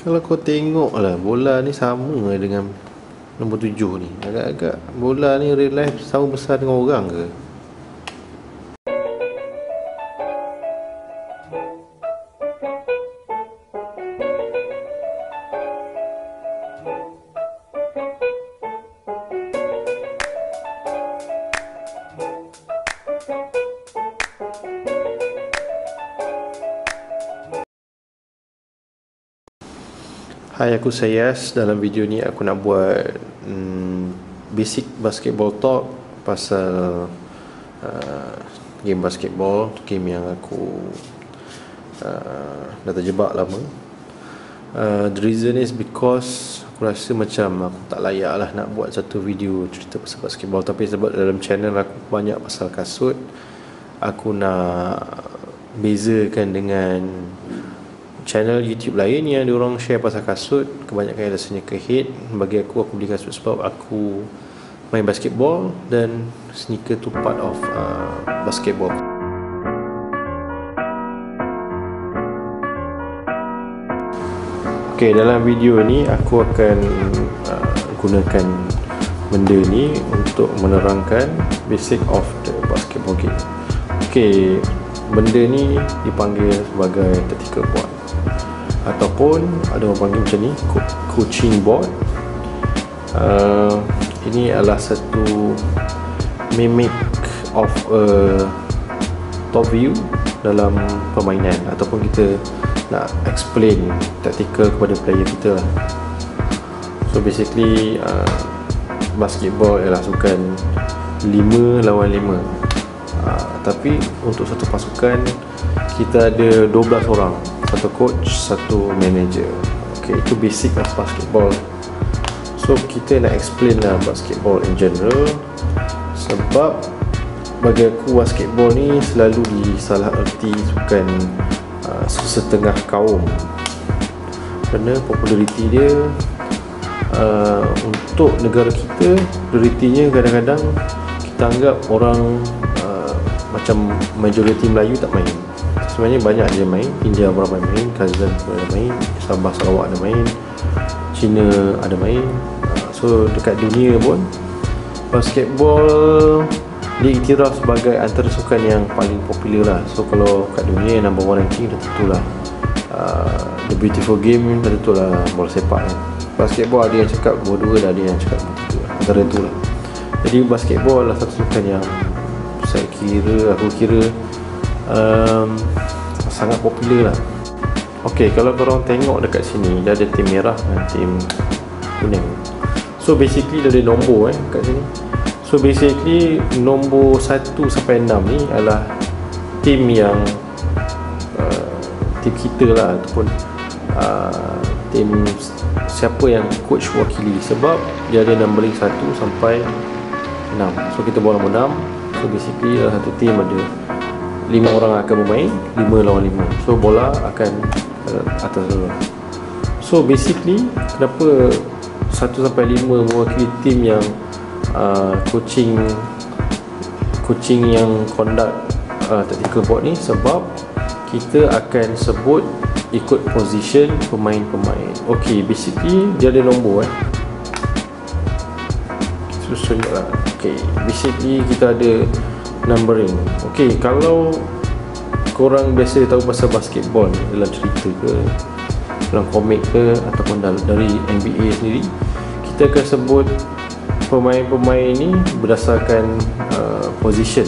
Kalau kau tengok lah, bola ni sama dengan nombor 7 ni. Agak-agak bola ni real life sama besar dengan orang ke? Hai, aku Sayas. Dalam video ni aku nak buat basic basketball talk pasal game basketball, game yang aku dah terjebak lama. The reason is because aku rasa macam aku tak layak lah nak buat satu video cerita pasal basketball. Tapi sebab dalam channel aku banyak pasal kasut, aku nak bezakan dengan channel YouTube lain yang diorang share pasal kasut. Kebanyakan rasanya ke hate. Bagi aku beli kasut sebab aku main basketball dan sneaker tu part of basketball. Okay, dalam video ni aku akan gunakan benda ni untuk menerangkan basic of the basketball game. Okay, benda ni dipanggil sebagai tactical board, ataupun ada orang panggil macam ni, coaching board. Ini adalah satu mimic of a top view dalam permainan, ataupun kita nak explain tactical kepada player kita lah. So basically basketball ialah sukan 5 lawan 5, tapi untuk satu pasukan kita ada 12 orang, satu coach, satu manager. Okay, itu basic of basketball. So kita nak explain lah basketball in general, sebab bagi aku basketball ni selalu disalah erti sukan sesetengah kaum, kerana populariti dia untuk negara kita, popularitinya kadang-kadang kita anggap orang macam majoriti Melayu tak main. Sebenarnya banyak je main. India berapa main, Kazan ada main, Sabah Sarawak ada main, China ada main. So dekat dunia pun basketball diiktiraf sebagai antara sukan yang paling popular lah. So kalau kat dunia number 1 ranking dah tentulah the beautiful game, dah tentulah bola sepak kan. Basketball ada yang cakap nombor 2, ada yang cakap nombor 3, antara tu lah. Jadi basketball adalah satu sukan yang aku kira sangat popular lah. Ok, kalau korang tengok dekat sini, dia ada tim merah dan tim kuning. So basically dia ada nombor kat sini. So basically nombor 1 sampai 6 ni adalah tim yang tim kita lah, ataupun tim siapa yang coach wakili, sebab dia ada numbering 1 sampai 6. So kita bawa nombor 6. So basically satu tim ada 5 orang akan bermain, 5 lawan 5. So bola akan atas dulu. So basically kenapa 1 sampai 5 mewakili tim yang coaching yang conduct tactical board ni, sebab kita akan sebut ikut position pemain-pemain. Ok, basically dia ada nombor susun lah. Ok, basically kita ada numbering. Ok, kalau korang biasa tahu pasal basketball ni, dalam cerita ke, dalam komik ke, ataupun dari NBA sendiri, kita akan sebut pemain-pemain ni berdasarkan position.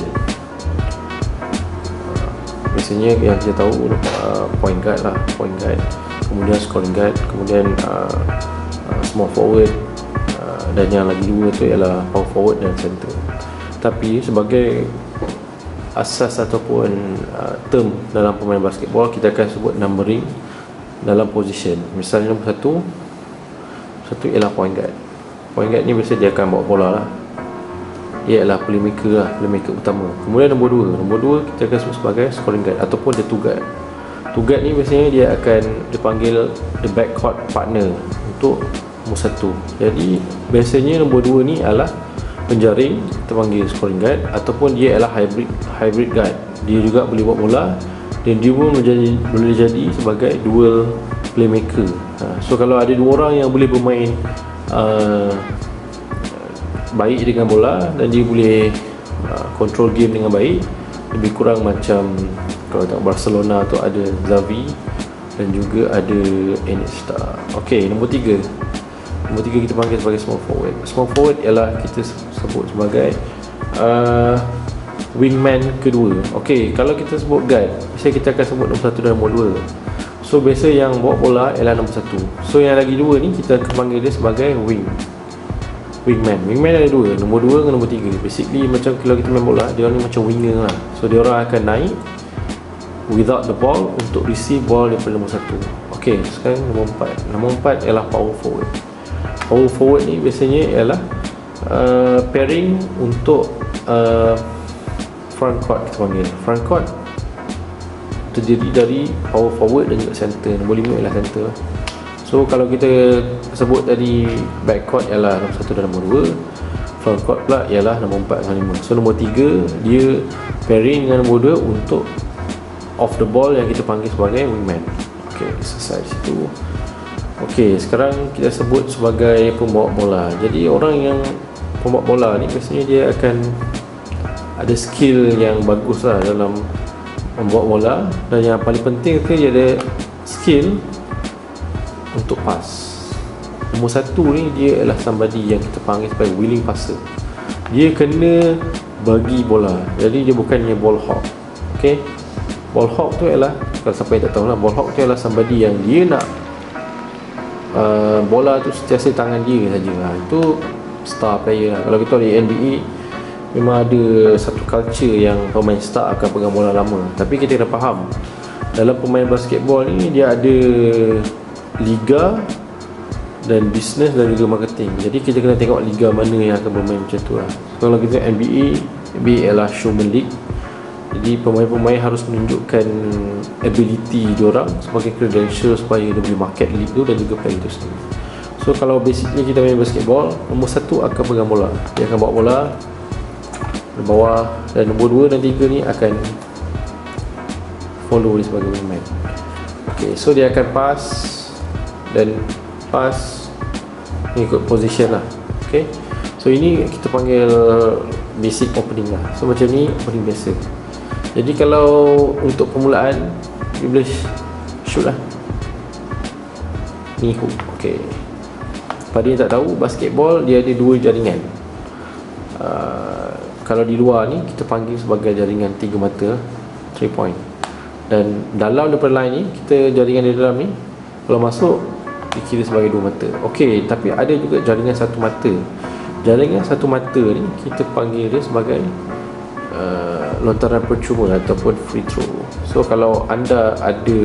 Biasanya yang kita tahu point guard lah, point guard, kemudian scoring guard, kemudian small forward, dan yang lagi dua tu ialah power forward dan center. Tapi sebagai asas ataupun term dalam pemain basketball, kita akan sebut numbering dalam position. Misalnya nombor 1 ialah point guard. Point guard ni biasa dia akan bawa bola lah, ia adalah playmaker lah, playmaker utama. Kemudian nombor 2 kita akan sebut sebagai scoring guard ataupun the two guard. Two guard ni biasanya dia akan dipanggil the backcourt partner untuk nombor 1. Jadi biasanya nombor 2 ni adalah penjaring, kita panggil scoring guard, ataupun dia adalah hybrid guard. Dia juga boleh buat bola dan dia pun boleh jadi sebagai dual playmaker. So kalau ada dua orang yang boleh bermain baik dengan bola dan dia boleh control game dengan baik, lebih kurang macam kalau tengok Barcelona tu ada Xavi dan juga ada Iniesta. Okey, nombor 3 kita panggil sebagai small forward. Small forward ialah kita sebut sebagai wingman kedua. Okey, kalau kita sebut guard, biasanya kita akan sebut nombor 1 dan nombor 2. So biasa yang bawa bola ialah nombor 1. So yang lagi 2 ni kita akan panggil dia sebagai wingman. Wingman ada 2, nombor 2 dengan nombor 3. Basically macam kalau kita main bola, dia ni macam winger lah. So dia orang akan naik without the ball untuk receive ball daripada nombor 1. Okey, sekarang nombor 4. Nombor 4 ialah power forward. Power forward ni biasanya ialah pairing untuk front court, kita panggil. Front court terdiri dari power forward dan juga center. Nombor 5 ialah center. So kalau kita sebut tadi back court ialah nombor 1 dan nombor 2, front court pula ialah nombor 4 dan 5. So nombor 3 dia pairing dengan nombor 2 untuk off the ball yang kita panggil sebagai wingman. Okey, selesai situ. Okey, sekarang kita sebut sebagai pembawa bola. Jadi orang yang pembawa bola ni biasanya dia akan ada skill yang bagus lah dalam membawa bola, dan yang paling penting tu dia ada skill untuk pass. Nombor 1 ni dia adalah somebody yang kita panggil sebagai willing passer. Dia kena bagi bola, jadi dia bukannya ball hawk. Okey, ball hawk tu ialah, kalau siapa yang tak tahu lah, ball hawk tu ialah somebody yang dia nak bola tu sentiasa tangan dia saja. Itu star player lah. Kalau kita di NBA memang ada satu culture yang pemain star akan pegang bola lama. Tapi kita kena faham, dalam pemain basketball ni dia ada liga dan bisnes dan juga marketing. Jadi kita kena tengok liga mana yang akan bermain macam tu lah. Kalau kita NBA ialah showman league. Jadi pemain-pemain harus menunjukkan ability diorang sebagai credential supaya dia boleh market league tu dan juga player tu sendiri. So kalau basically kita main basketball, nombor 1 akan pegang bola, dia akan bawa bola di bawah, dan nombor 2 dan 3 ni akan follow dia sebagai wingman. Okay, so dia akan pass dan pass mengikut position lah. Okay, so ini kita panggil basic opening lah. So macam ni opening biasa. Jadi kalau untuk permulaan dia boleh shoot lah, ni hook. Okay, pada yang tak tahu, basketball dia ada 2 jaringan. Kalau di luar ni kita panggil sebagai jaringan 3 mata, 3 point. Dan dalam daripada line ni, kita jaringan di dalam ni kalau masuk dikira sebagai 2 mata. Okey, tapi ada juga jaringan 1 mata. Jaringan 1 mata ni kita panggil dia sebagai lontaran percuma ataupun free throw. So kalau anda ada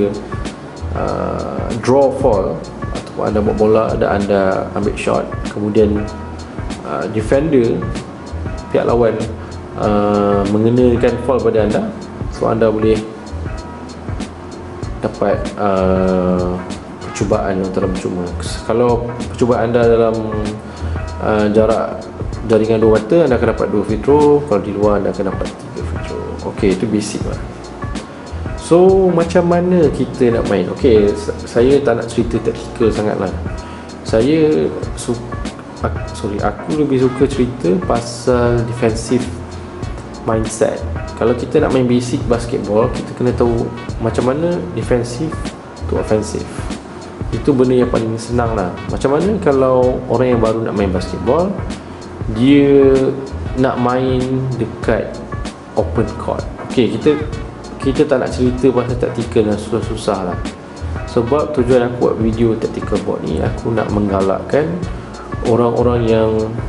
draw fall ataupun anda buat bola dan anda ambil shot, kemudian defender pihak lawan mengenakan fall pada anda, so anda boleh dapat percubaan lontaran percuma. Kalau percubaan anda dalam jarak jaringan 2 mata, anda akan dapat 2 free throw. Kalau di luar, anda akan dapat 3 free throw. Okey, itu basic lah. So macam mana kita nak main? Okey, saya tak nak cerita taktikal sangat lah. Aku lebih suka cerita pasal defensive mindset. Kalau kita nak main basic basketball, kita kena tahu macam mana defensive to offensive. Itu benda yang paling senang lah. Macam mana kalau orang yang baru nak main basketball, dia nak main dekat open court. Okey, kita tak nak cerita pasal taktikal dan susah-susah lah. Sebab tujuan aku buat video tactical board ni, aku nak menggalakkan orang-orang yang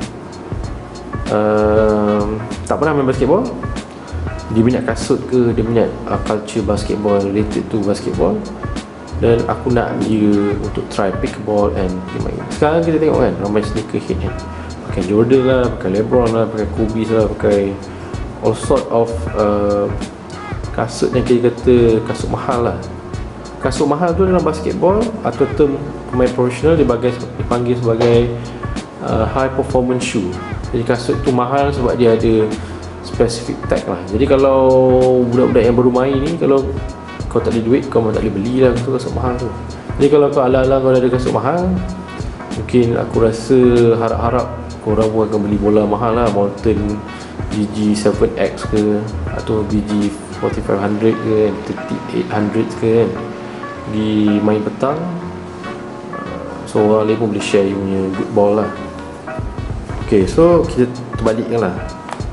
tak pernah main basketball, dia minat kasut ke, dia minat culture basketball related to basketball, dan aku nak dia untuk try pick a ball and dia main. Sekarang kita tengok kan, ramai sneakerhead kan, pakai Jordan lah, pakai LeBron lah, pakai Kobe lah, pakai all sort of kasut yang kita kata kasut mahal lah. Kasut mahal tu dalam basketball atau term pemain profesional dipanggil sebagai high performance shoe. Jadi kasut tu mahal sebab dia ada specific tag lah. Jadi kalau budak-budak yang baru main ni, kalau kau tak ada duit, kau tak boleh beli lah tu kasut mahal tu. Jadi kalau kau ala-ala kau ada kasut mahal, mungkin aku rasa harap-harap korang pun akan beli bola mahal lah, Mountain BG7X ke atau BG4500 ke, 3800 ke kan, pergi main petang. So orang lain pun boleh share you punya good ball lah. Okay, so kita terbalikkan lah.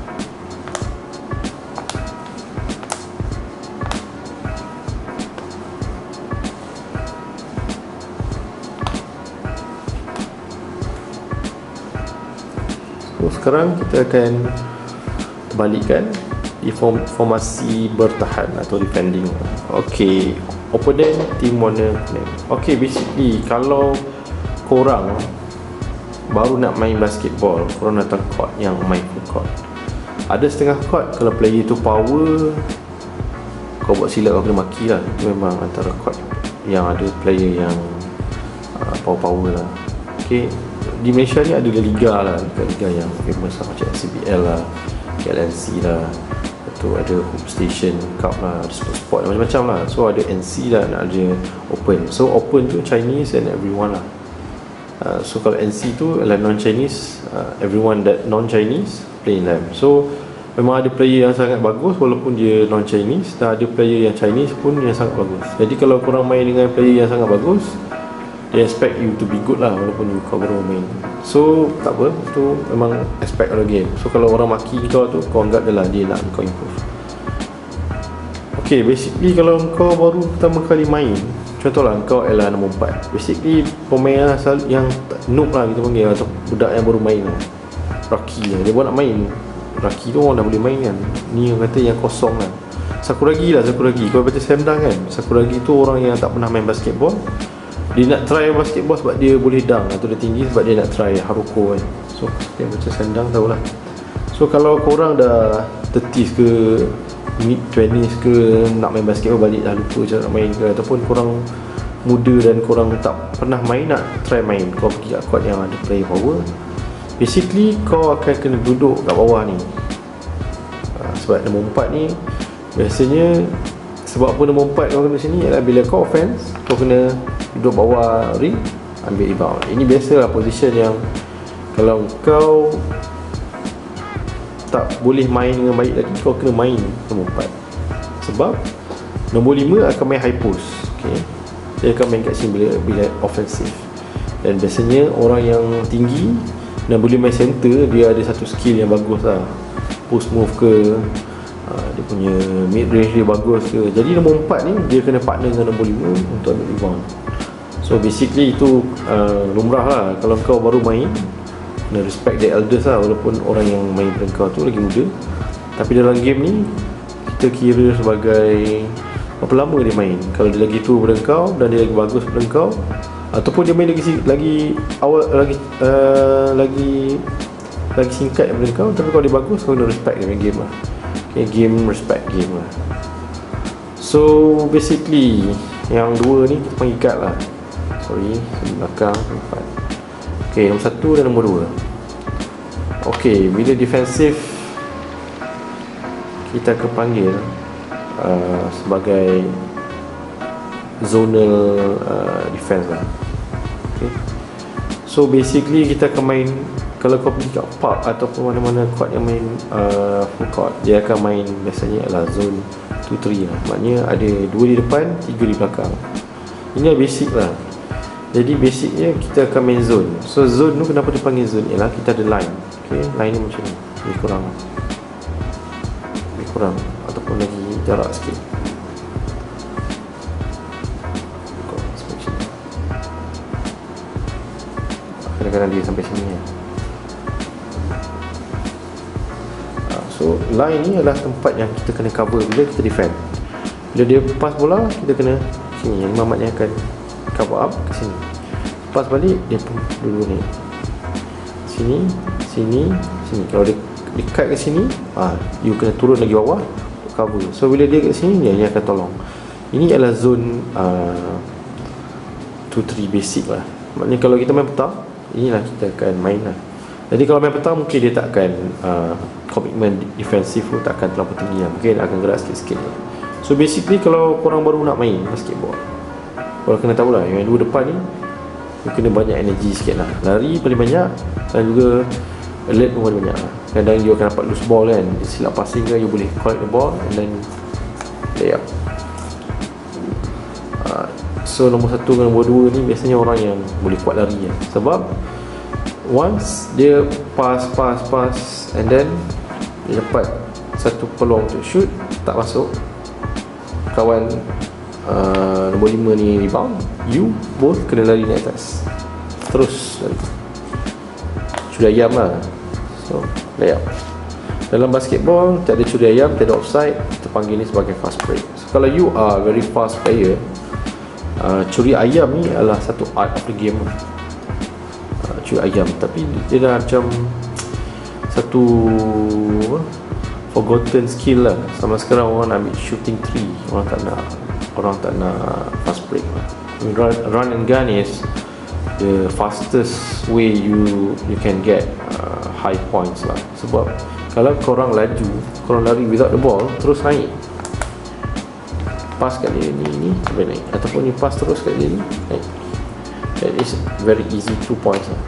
So sekarang kita akan terbalikkan di formasi bertahan atau defending. Okay, opponent team warna kuning. Okay, basically kalau korang baru nak main basketball, korang datang court yang main full court, ada setengah court kalau player tu power, kau buat silap kau kena maki lah. Itu memang antara court yang ada player yang power-power lah. Okay, di Malaysia ni ada liga lah, liga yang famous lah, macam SCBL lah, KLNC lah, tu ada Home Station Cup lah, ada sport macam-macam lah. So ada NC lah, ada Open. So Open tu Chinese and everyone lah. So kalau NC tu adalah non-Chinese, everyone that non-Chinese play in them. So memang ada player yang sangat bagus walaupun dia non-Chinese, dan ada player yang Chinese pun yang sangat bagus. Jadi kalau korang main dengan player yang sangat bagus, they expect you to be good lah walaupun kau baru main. So tak apa, itu memang aspect of the game. So kalau orang maki kau tu, kau anggap je lah dia nak kau improve. Okay, basically kalau kau baru pertama kali main, contohlah kau adalah nombor 4, basically pemain yang noob lah kita panggil, atau budak yang baru main lah, rookie lah, dia baru nak main. Rookie tu orang dah boleh main kan, ni yang kata yang kosong lah. Sakuragi lah, Sakuragi, kau baca Slam Dunk kan, Sakuragi tu orang yang tak pernah main basketball, dia nak try basketball sebab dia boleh dunk atau dia tinggi, sebab dia nak try Haruko kan. So dia baca Slam Dunk tahulah. So kalau korang dah 30s ke mid 20s ke, nak main basketball balik dah lupa cara nak main ke, ataupun korang muda dan korang tak pernah main, nak try main, kau pergi kat court yang ada player power, basically kau akan kena duduk kat bawah ni. Sebab nombor 4 ni biasanya, sebab apa nombor 4 kau kena sini adalah bila kau offense, kau kena duduk bawah ring, ambil rebound. Ini biasalah position yang kalau kau tak boleh main dengan baik lagi, kau kena main nombor 4. Sebab nombor 5 akan main high post. Okay, dia akan main kat sini bila offensive. Dan biasanya orang yang tinggi dan boleh main center, dia ada satu skill yang bagus lah, post move ke, dia punya mid range dia bagus ke. Jadi nombor 4 ni dia kena partner dengan nombor 5 untuk ambil rebound. So basically itu lumrah lah. Kalau kau baru main, kena respect the elders lah, walaupun orang yang main pada kau tu lagi muda. Tapi dalam game ni kita kira sebagai berapa lama dia main. Kalau dia lagi tua pada kau dan dia lagi bagus pada kau, ataupun dia main lagi awal, lagi singkat daripada kau, tapi kalau dia bagus, kau kena respect dia main game lah. Okay, game respect game lah. So basically yang dua ni kita panggil guard lah. Sorry, belakang 4. Okay, nombor 1 dan nombor 2. Okay, bila defensif kita akan panggil sebagai zonal defense lah. Okay, so basically kita akan main, kalau kau pergi kat park ataupun mana-mana court yang main full court, dia akan main biasanya adalah zone 2-3 lah. Maknanya ada 2 di depan, 3 di belakang. Ini basic lah. Jadi basicnya kita akan main zone. So zone tu kenapa dipanggil zone, ialah kita ada line. Okay, line ni macam ni, lebih kurang ataupun lagi jarak sikit. Kadang-kadang dia sampai sini ya. So line ni adalah tempat yang kita kena cover bila kita defend. Bila dia pass bola, kita kena sini, yang mamatnya akan cover up ke sini, pass balik dia pun dulu ni, sini, sini, sini. Kalau dia dekat ke sini, you kena turun lagi bawah untuk cover. So bila dia kat sini, dia akan tolong. Ini adalah zone 2-3 basic lah. Maknanya kalau kita main petang, inilah kita akan main lah. Jadi kalau main petang, mungkin dia tak akan komitmen defensif tu tak akan terlalu tinggi lah. Mungkin akan gerak sikit-sikit. So basically kalau korang baru nak main basketball, Korang kena tahu lah, yang dua depan ni you kena banyak energy sikit lah. Lari paling banyak, dan juga alert pun paling banyak lah. Kadang you akan dapat loose ball kan, silap passing ke, you boleh collect the ball and then lay up. So nombor 1 dengan nombor 2 ni biasanya orang yang boleh kuat lari lah. Sebab once dia pass and then dia dapat satu peluang untuk shoot, tak masuk, kawan nombor 5 ni rebound, you both kena lari naik atas, terus lari. Curi ayam lah. So lay up. Dalam basketball tak ada curi ayam, tak ada offside, kita panggil ni sebagai fast break. So kalau you are very fast player, curi ayam ni adalah satu art of the game. Curi ayam, tapi dia dah macam satu forgotten skill lah. Sama sekarang orang ambil shooting 3, orang tak nak fast break lah. I mean, run and gun is the fastest way you can get high points lah. Sebab kalau korang laju, korang lari without the ball, terus naik, pass kat dia ni sampai naik, ataupun ni pass terus kat dia ni naik. That is very easy 2 points lah.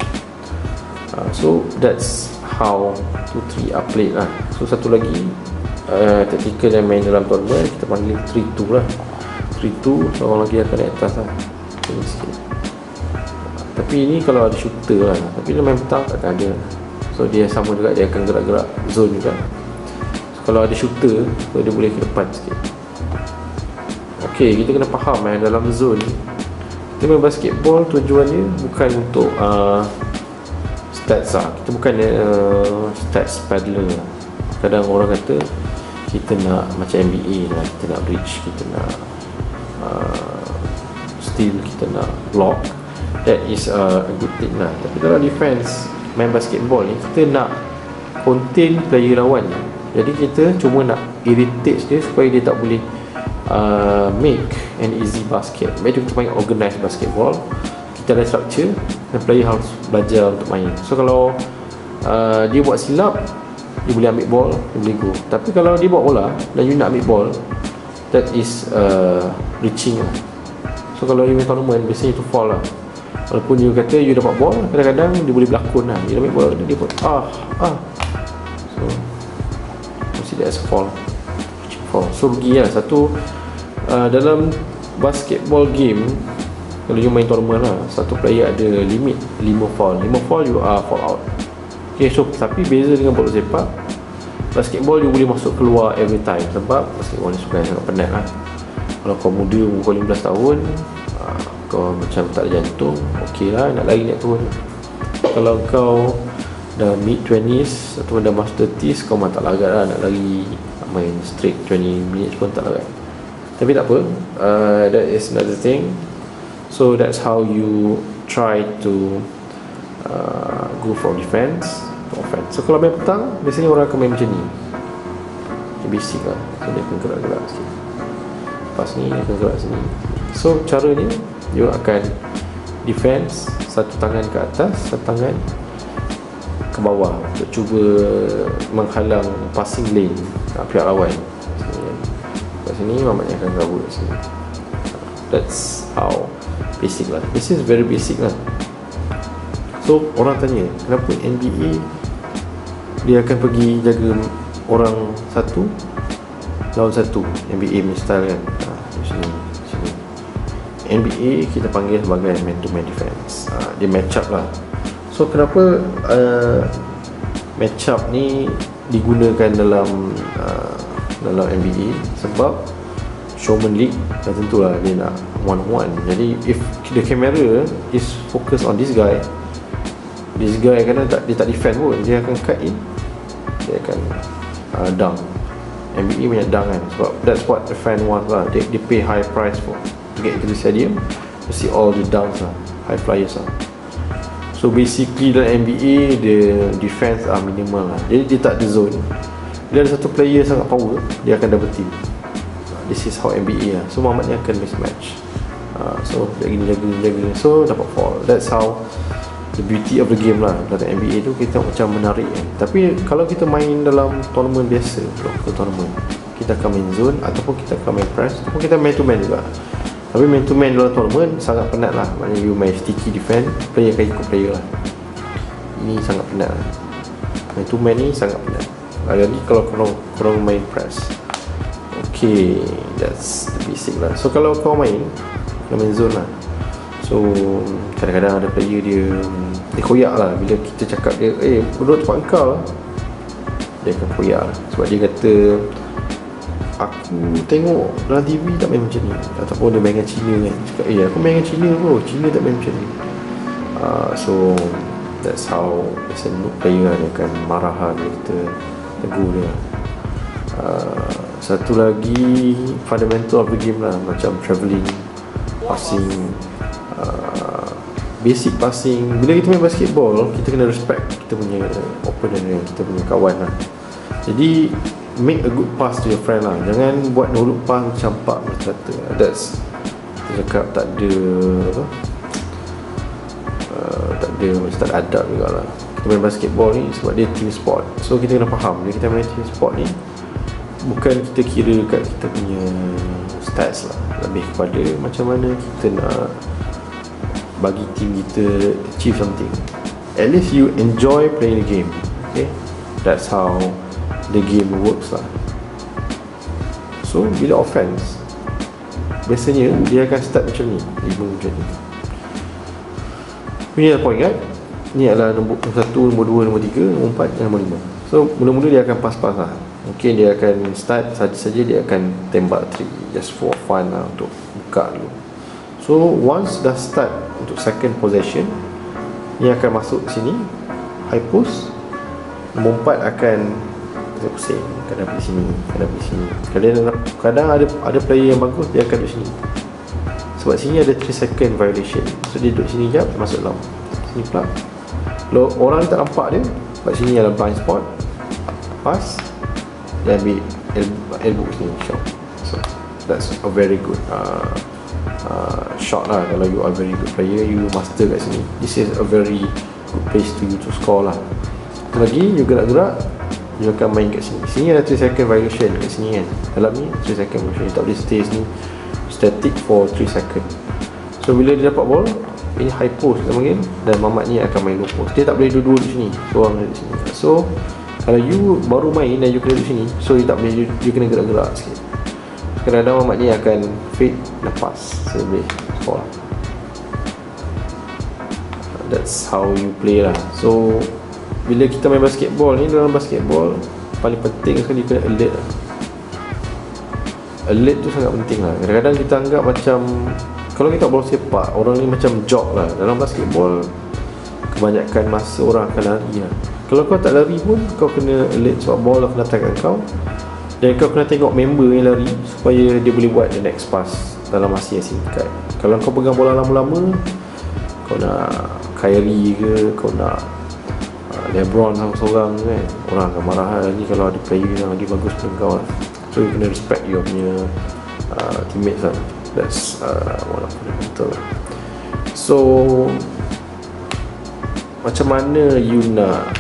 So that's how 2-3 are played lah. So satu lagi taktikal yang main dalam tournament kita panggil 3-2 lah. 3-2, seorang lagi akan naik atas lah. Ini sikit. Tapi ini kalau ada shooter lah, tapi dia main petang takkan ada. So dia sama juga, dia akan gerak-gerak zone juga. So, kalau ada shooter, so dia boleh ke depan sikit. Okay, kita kena faham dalam zone kita main basketball, tujuannya bukan untuk stats lah. Kita bukan stats paddler lah. Kadang orang kata kita nak macam NBA lah, kita nak reach, kita nak steal, kita nak block. That is a good thing lah. Tapi dalam defense main basketball ni, kita nak contain player lawan. Jadi kita cuma nak irritate dia supaya dia tak boleh make an easy basket. Itu kita panggil organized basketball. Kita ada structure dan player harus belajar untuk main. So kalau dia buat silap, dia boleh ambil ball, dia boleh go. Tapi kalau dia buat bola dan you nak ambil ball, that is reaching lah. So kalau you main tournament, biasanya itu fall lah. Walaupun you kata you dapat ball, kadang-kadang dia boleh berlakon lah. Dia ambil ball, dia pun so mesti dia as fall. So rugi lah. Satu dalam basketball game, kalau you main tournament lah, satu player ada limit 5 foul. 5 foul you are fall out. Okay, so tapi beza dengan bola sepak, basketball you boleh masuk keluar every time. Sebab basketball ni sukan sangat penat lah. Kalau kau muda, kau 15 tahun, kau macam tak ada jantung, ok lah, nak lari nak turun. Kalau kau dah mid 20s atau dah master 30s, kau memang tak larat lah nak lari, nak main straight 20 minutes pun tak larat. Tapi tak apa, that is another thing. So that's how you try to go from defense to offense. So kalau main petang, biasanya orang akan main macam ni, basic lah. So dia akan gerak-gerak sikit, lepas ni dia akan gerak sini. So caranya dia akan defense, satu tangan ke atas, satu tangan ke bawah untuk cuba menghalang passing lane pihak lawan. Kat sini mamaknya akan cover kat sini. That's how basic lah. This is very basic lah. So orang tanya, kenapa NBA dia akan pergi jaga orang satu lawan satu, NBA punya style kan. Sini NBA kita panggil sebagai man to man defense. Dia match up lah. So kenapa match up ni digunakan dalam NBA? Sebab Showman League dah tentulah dia nak one on one. Jadi if the camera is focus on this guy kadang dia tak defend pun, dia akan cut in, dia akan dunk. NBA banyak dunk kan, sebab that's what the fan want lah. They pay high price to get into the stadium to see all the dunks lah, high flyers lah. So basically dalam NBA the defense are minimal lah. Jadi dia tak ada zone. Bila ada satu player sangat power, dia akan double team. This is how NBA lah. So mamaknya akan mismatch. So jaga. So dapat fall. That's how the beauty of the game lah. Dalam NBA tu kita macam menarik kan. Tapi kalau kita main dalam tournament biasa, local tournament, kita akan main zone, ataupun kita akan main press, ataupun kita main to man juga. Tapi man to man dalam tournament sangat penat lah. Maknanya you main sticky defend, player akan ikut player lah. Ini sangat penat lah. Man to man ni sangat penat. Lagi kalau korang main press. Okay, that's the basic lah. So kalau kau main zone lah. So kadang-kadang ada player dia koyak lah. Bila kita cakap dia berdua tempat kau lah, dia akan koyak lah. Sebab dia kata, aku tengok dalam TV tak main macam ni. Ataupun dia main dengan Cina kan. Cakap, aku main dengan Cina bro, Cina tak main macam ni. So that's how as a noob player dia akan marah lah bila kita tegur dia. Satu lagi fundamental of the game lah, macam travelling, passing, basic passing. Bila kita main basketball, kita kena respect kita punya opponent, kita punya kawan lah. Jadi make a good pass to your friend lah. Jangan buat no look pass campak macam kata. That's, kita cakap tak ada apa, tak ada, macam tak ada adab juga lah. Kita main basketball ni sebab dia team sport. So kita kena faham, bila kita main team sport ni, bukan kita kira kat kita punya stats lah, lebih kepada macam mana kita nak bagi team kita achieve something. At least you enjoy playing the game. Okay, that's how the game works lah. So bila offense, biasanya dia akan start macam ni, 5 macam ni. Ini adalah point kan. Ini adalah nombor 1, nombor 2, nombor 3, nombor 4 dan nombor 5. So mula-mula dia akan pass-pass lah. Mungkin dia akan start saja-saja, dia akan tembak 3 just for fun lah, untuk buka dulu. So once dah start untuk second possession, dia akan masuk sini high post. Nombor 4 akan pusing, kadang pergi sini, kadang pergi sini. Kadang ada player yang bagus, dia akan duduk sini. Sebab sini ada 3 second violation. So dia duduk sini jap, masuk dalam sini pula. Kalau orang tak nampak dia, sebab sini ada blind spot, pass, dia ambil elbow sini, shot. So that's a very good shot lah. Kalau you are very good player, you master kat sini, this is a very good place to you to score lah. Satu lagi, you gerak-gerak, you akan main kat sini. Sini ada 3 second violation kat sini kan. Dalam ni 3 second violation, you tak boleh stay sini static for 3 second. So bila dia dapat ball, ini high post kita panggil, dan Mamat ni akan main low post. Dia tak boleh dua-dua di sini, seorang di sini. So kalau you baru main dan you kena di sini, so you tak boleh, you kena gerak-gerak sikit. Kadang-kadang Mamat ni akan fade dan pass, so boleh score. That's how you play lah. So bila kita main basketball ni, dalam basketball paling penting sekali kena alert lah. Alert tu sangat penting lah. Kadang-kadang kita anggap macam, kalau kita bola sepak, orang ni macam jog lah. Dalam basketball, kebanyakan masa orang akan lari lah. Kalau kau tak lari pun, kau kena alert sebab bola kena datang kat kau. Dan kau kena tengok member yang lari, supaya dia boleh buat the next pass dalam masa yang singkat. Kalau kau pegang bola lama-lama, kau nak Kyrie ke, kau nak LeBron seorang kan, orang akan marah lagi kalau ada player yang lagi bagus daripada kau lah. So you kena respect your punya teammates lah. That's one of the fundamental. So macam mana you nak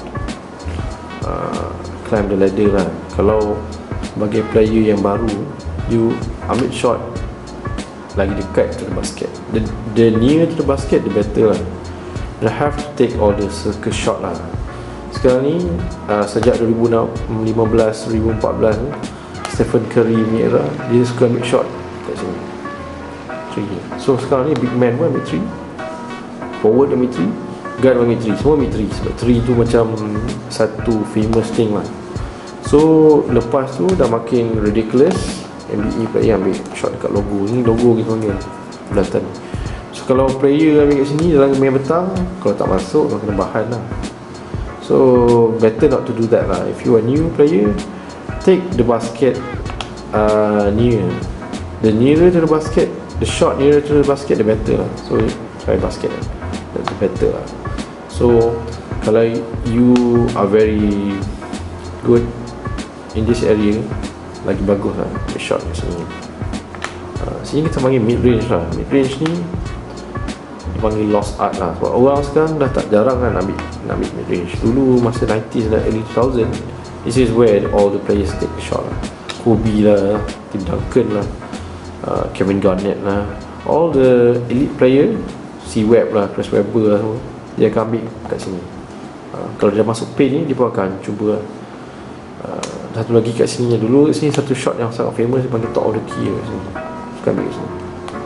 climb the ladder lah. Kalau sebagai player yang baru, you ambil shot lagi dekat to the basket, the near to the basket, the better lah. You have to take all the circle shot lah. Sekarang ni sejak 2015, 2014 Stephen Curry punya era, dia suka ambil shot kat sini 3. So sekarang ni big man pun ambil 3, forward ambil 3, guard ambil 3, semua ambil 3. Sebab 3 tu macam satu famous thing lah. So lepas tu dah makin ridiculous, NBA player ambil shot dekat logo. Ni logo kita panggil bulatan. So kalau player ambil kat sini dalam main petang, kalau tak masuk, kau kena bahan lah. So better not to do that lah. If you are new player, take the basket near. The nearer to the basket, the shot nearer to the basket, the better lah. So try basket lah, that's better lah. So kalau you are very good in this area, lagi bagus lah the shot kat sini. Sini kita panggil mid range lah. Mid range ni dipanggil lost art lah. Sebab orang sekarang dah tak jarang kan nak ambil mid range. Dulu masa 90s dan early 2000, this is where all the players take the shot lah. Kobe lah, Tim Duncan lah, Kevin Garnett lah, all the elite player, si Webb lah, Chris Webber lah semua, dia akan ambil kat sini. Kalau dia masuk paint ni, dia pun akan cuba. Satu lagi kat sini, dulu sini satu shot yang sangat famous, dia panggil top of the key kat sini, suka ambil kat sini.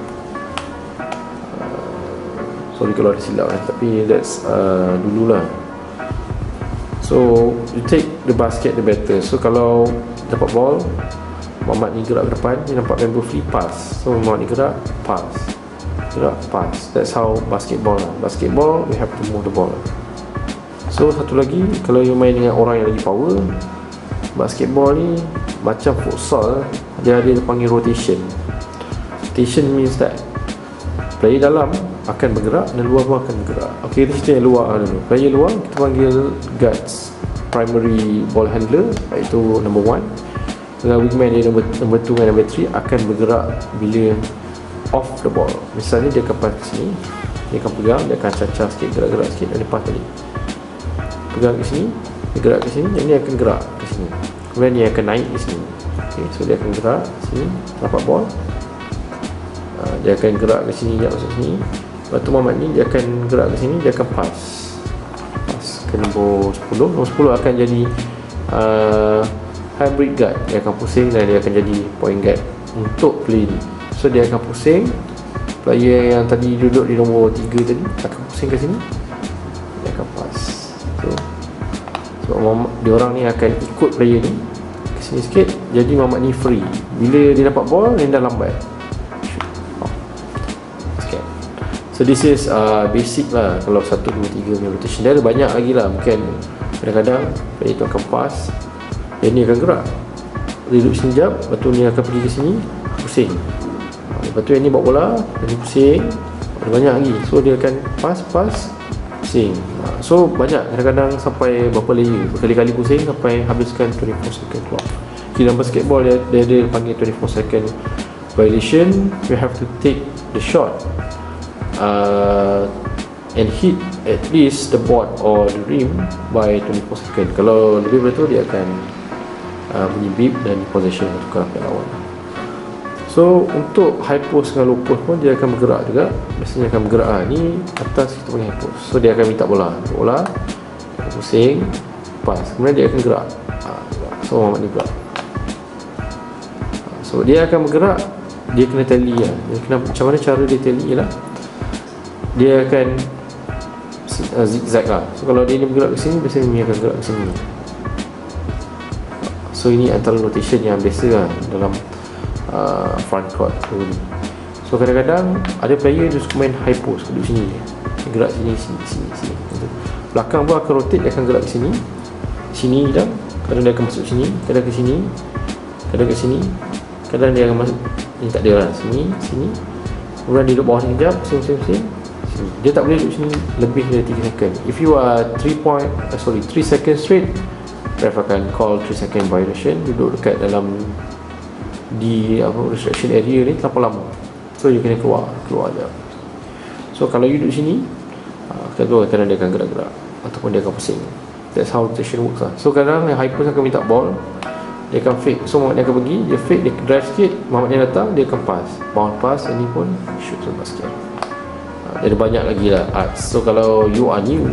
Sorry kalau ada silap tapi that's dululah. So you take the basket the better. So kalau dapat ball, Muhammad ni gerak ke depan, dia nampak member free, pass. So Muhammad ni gerak, pass, gerak, pass. That's how basketball lah. Basketball, we have to move the ball. So satu lagi, kalau you main dengan orang yang lagi power, basketball ni macam futsal, dia ada panggil rotation. Rotation means that player dalam akan bergerak dan luar pun akan bergerak. Ok, kita cerita yang luar dulu. Player luar kita panggil guards, primary ball handler, iaitu number 1. Dengan wingman dia number 2 dan number 3 akan bergerak bila off the ball. Misalnya dia akan pass ke sini, dia akan pegang, dia akan cacah sikit, gerak-gerak sikit dan dia pass balik. Pegang ke sini, dia gerak ke sini, yang ni akan gerak ke sini. Kemudian dia akan naik ke sini. Ok, so dia akan gerak sini, dapat ball. Dia akan gerak ke sini, dia masuk sini. Lepas tu Muhammad ni dia akan gerak ke sini, dia akan pass ke nombor 10. Nombor 10 akan jadi hybrid guard. Dia akan pusing dan dia akan jadi point guard untuk play ni. So dia akan pusing, player yang tadi duduk di nombor 3 tadi akan pusing ke sini, dia akan pass. So dia orang ni akan ikut player ni ke sini sikit, jadi Muhammad ni free. Bila dia dapat ball, dia dah lambat. So this is basic lah. Kalau 1, 2, 3 punya rotation. Dia ada banyak lagi lah. Mungkin kadang-kadang player tu akan pass, dia ni akan gerak, dia duduk sini jap, lepas tu ni akan pergi ke sini, pusing. Lepas tu yang ni bawa bola, dia ni pusing. Ada banyak lagi. So dia akan pass, pusing. So banyak, kadang-kadang sampai berapa layer, berkali-kali pusing sampai habiskan 24 second clock. Dalam basketball dia ada panggil 24 second violation. You have to take the shot and hit at least the board or the rim by 24 second. Kalau lebih daripada tu, dia akan bunyi beep dan possession tukar pihak lawan. So untuk high post dengan low post pun dia akan bergerak juga. Biasanya akan bergerak ni atas kita panggil high post. So dia akan minta bola, pusing, pass, kemudian dia akan gerak. So Muhammad ni gerak. So dia akan bergerak, dia kena tally lah. Dia kena, macam mana cara dia tally lah, dia akan zigzag lah. So kalau dia ni bergerak ke sini, biasanya dia akan gerak ke sini. So ini antara rotation yang biasa lah dalam front court ni. So kadang-kadang ada player dia suka main high post, duduk sini dia gerak sini. Belakang pun akan rotate, dia akan gerak ke sini dah. Kadang dia akan masuk sini, kadang ke sini, kadang ke sini, kadang dia akan masuk ni, tak ada lah, sini. Kemudian dia duduk bawah sini sekejap, pusing. Dia tak boleh duduk sini lebih dari 3 second. If you are 3 second straight, ref akan call 3 second violation. Duduk dekat dalam di restriction area ni terlalu lama. So you kena keluar je. So kalau you duduk sini, kadang dia akan gerak-gerak ataupun dia akan pusing. That's how rotation works lah. So kadang yang high post akan minta ball, dia akan fake. So Muhammad ni akan pergi, dia fake, dia drive sikit, Muhammad ni datang, dia akan pass, bounce pass, ini pun shoot to basket. Ada banyak lagi lah arts. So kalau you are new,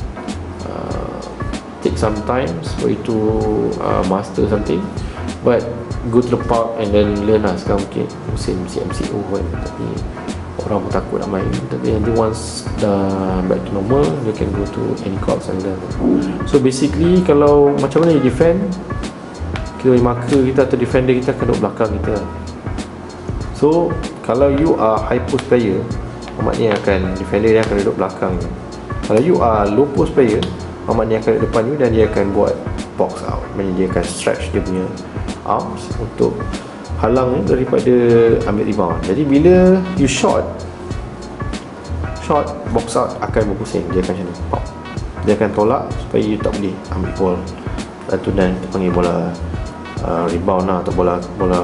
take some time for you to master something, but go to the park and then learn lah. Sekarang mungkin musim MCO kan, tapi orang pun takut nak main. Tapi nanti once dah back to normal, you can go to any courts and learn. So basically, kalau macam mana you defend, kita marker kita atau defender kita akan duduk belakang kita. So kalau you are high post player, maknanya akan defender dia akan duduk belakang. Kalau you are low post player, maknanya akan duduk depan you dan dia akan buat box out. Maknanya dia akan stretch dia punya arms untuk halang daripada ambil rebound. Jadi bila you shot box out akan berpusing, dia akan macam ni, pop. Dia akan tolak supaya you tak boleh ambil ball. Lepas tu dan kita panggil bola rebound lah, atau bola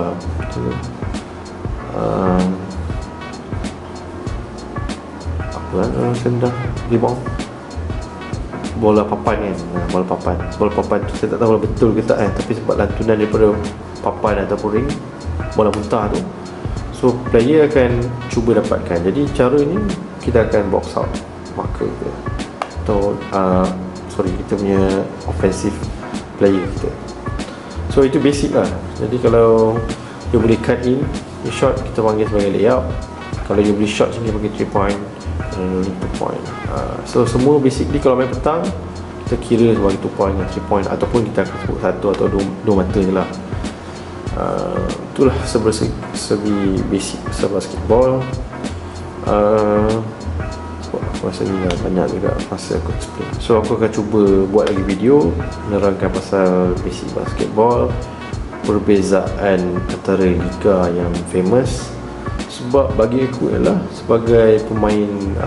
sendah rebound, bola papan kan, bola papan tu saya tak tahu betul ke tak tapi sebab lantunan daripada papan ataupun ring, bola muntah tu. So player akan cuba dapatkan. Jadi cara ni kita akan box out marker kita, atau kita punya offensive player kita. So itu basic lah. Jadi kalau dia boleh cut in, dia shot, kita panggil sebagai layup. Kalau dia boleh shot sini panggil 3 point, dan 2 point. So semua basically kalau main petang, kita kira sebagai 2 point dan 3 point, ataupun kita akan sebut satu atau dua mata je lah. Itulah segi basic pasal basketball. Aku rasa ni dah banyak juga masa aku explain. So aku akan cuba buat lagi video menerangkan pasal basic basketball, perbezaan antara liga yang famous. Sebab bagi aku ialah sebagai pemain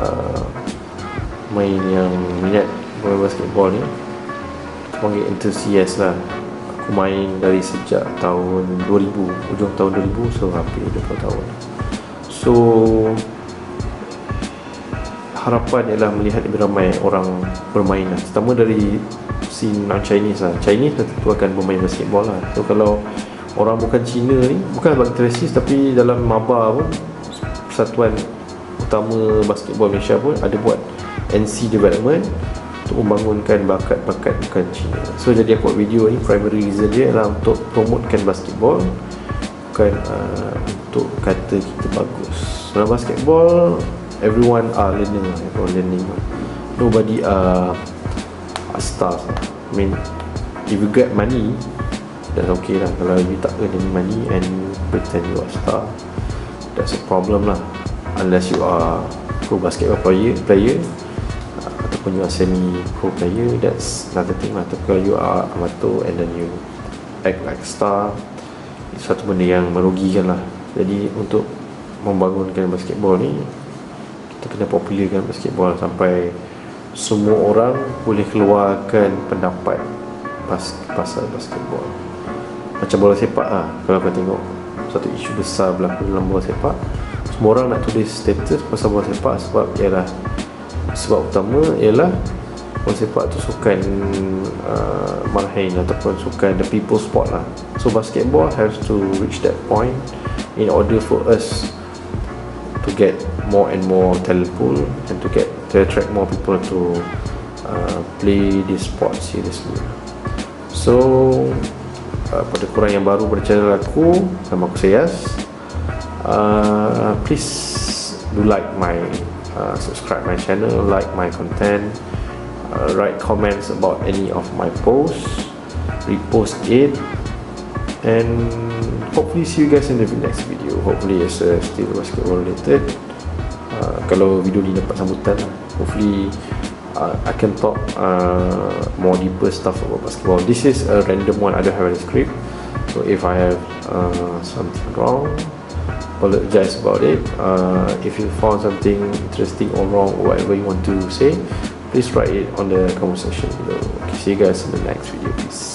yang minat bermain basketball ni, panggil enthusiast lah. Aku main dari sejak tahun 2000, ujung tahun 2000, so hampir 20 tahun. So harapan ialah melihat lebih ramai orang bermain lah, terutama dari scene non-Chinese lah. Chinese tentu akan bermain basketball lah. So kalau orang bukan Cina ni, bukan bagi teresis, tapi dalam MABA pun, Persatuan Utama Basketball Malaysia pun ada buat NC development untuk membangunkan bakat-bakat bukan Cina. So jadi aku buat video ni, primary reason dia adalah untuk promotekan basketball, bukan untuk kata kita bagus. Dalam basketball, everyone are learning. Nobody are stars. I mean, if you get money, that's okay lah. Kalau you tak earn any money and pretend you are star, that's a problem lah. Unless you are pro basketball player ataupun you are semi pro player, that's another thing lah. Tapi kalau you are amateur and then you act like star, itu satu benda yang merugikan lah. Jadi untuk membangunkan basketball ni, kita kena popularkan basketball sampai semua orang boleh keluarkan pendapat pasal basketball. Macam bola sepak lah. Kalau kau tengok satu isu besar berlaku dalam bola sepak, semua orang nak tulis status pasal bola sepak. Sebab utama ialah bola sepak tu sukan marhain ataupun sukan the people sport lah. So basketball has to reach that point in order for us to get more and more talent pool and to attract more people to play this sport seriously. So pada korang yang baru pada channel aku, nama aku Sayas, please do like my subscribe my channel, like my content, write comments about any of my posts, repost it, and hopefully see you guys in the next video. Hopefully it's still basketball related. Kalau video ni dapat sambutan, hopefully I can talk more deeper stuff about basketball. This is a random one, I don't have any script, so if I have something wrong, apologize about it. If you found something interesting or wrong or whatever you want to say, please write it on the comment section below. Okay, see you guys in the next video. Peace.